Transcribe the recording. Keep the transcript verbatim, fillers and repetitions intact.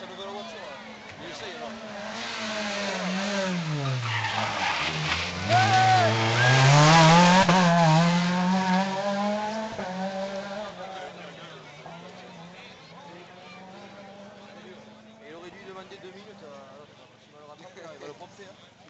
sa nouvelle voiture. Il essaye alors. Il aurait dû demander deux minutes à l'autre, parce qu'il va le rattraper là, il va le prompter. Hein.